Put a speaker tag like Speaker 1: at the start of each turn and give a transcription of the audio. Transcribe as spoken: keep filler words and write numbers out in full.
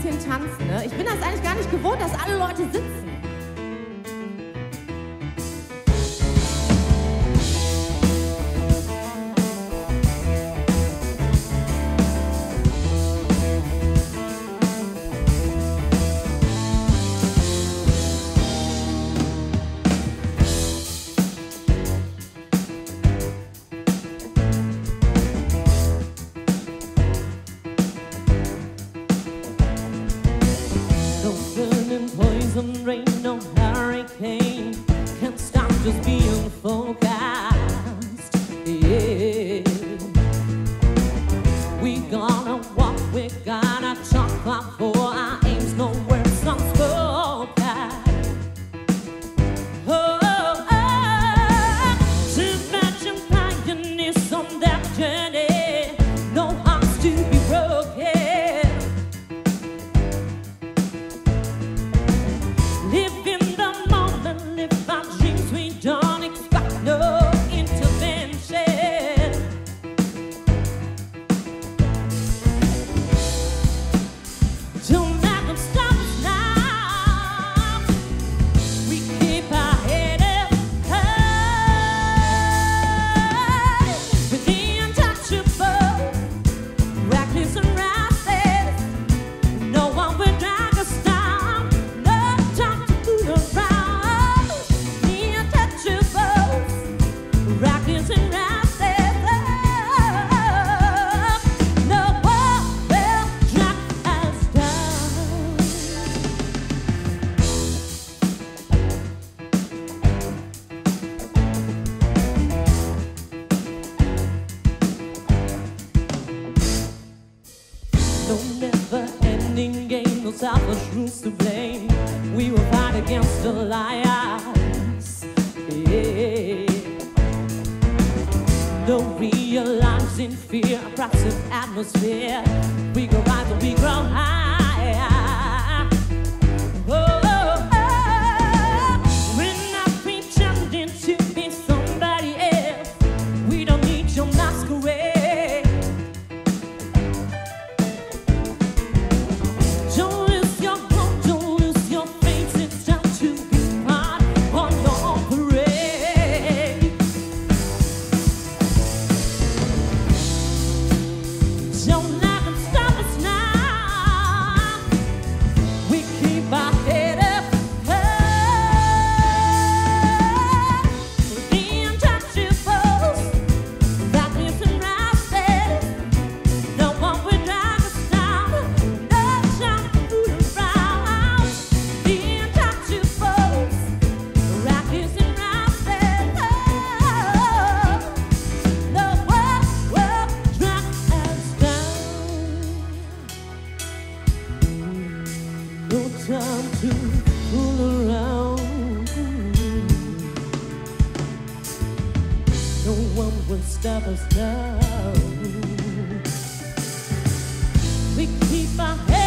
Speaker 1: bisschen tanzen, ne? Ich bin das eigentlich gar nicht gewohnt, dass alle Leute sitzen.
Speaker 2: Poison rain, no hurricane can't stop just being focused. Yeah, we gonna walk, we gonna talk for our aims, no words unspoken. Oh, oh, oh. To imagine pioneers on that journey, no hearts to be broken. Live in the moment, live our dreams, we don't expect no intervention. Don't let them stop us now. We keep our head up high. With the untouchable, reckless and restless, no one will drag us down. No never-ending game, no selfish rules to blame. We will fight against the liars. Yeah. No realizing fear, oppressive atmosphere. We go rise and we grow higher. Oh, oh, oh. We're not pretending to be somebody else. We don't need your masquerade. No time to fool around. No one will stop us now. We keep our head